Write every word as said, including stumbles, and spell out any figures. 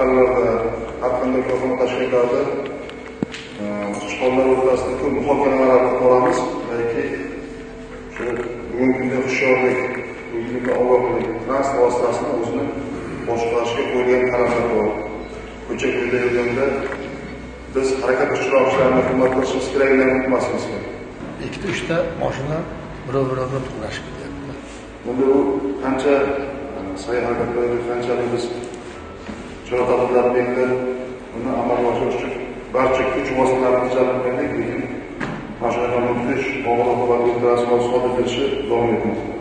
mahallalarda, har qanday korxona tashkilotlarida ishg'ollar o'rtasida ko'p muhokamalar qilib boramiz. Balki shu bugungi kunda hushyorlik, bugungi kunda ogohlik, transport vositasini o'zini boshqarishga qo'ygan talablar bor. Ko'cha-ko'yda yurganda biz harakat ishtirokchilarini hurmat qilishimiz kerakligini unutmasimiz kerak. Ikkita uchta mashina birov-biri bilan to'qnashib ketyapti. Bunda u qancha sa'y-harakatlarga qanchalik biz chora-tadbirlar belgilab, uni amalga oshirish uchun barcha kuch vositalarini jalb qildik, lekin mashinalarni tutish, ogoh va transport sodir etilishi davom etmoqda.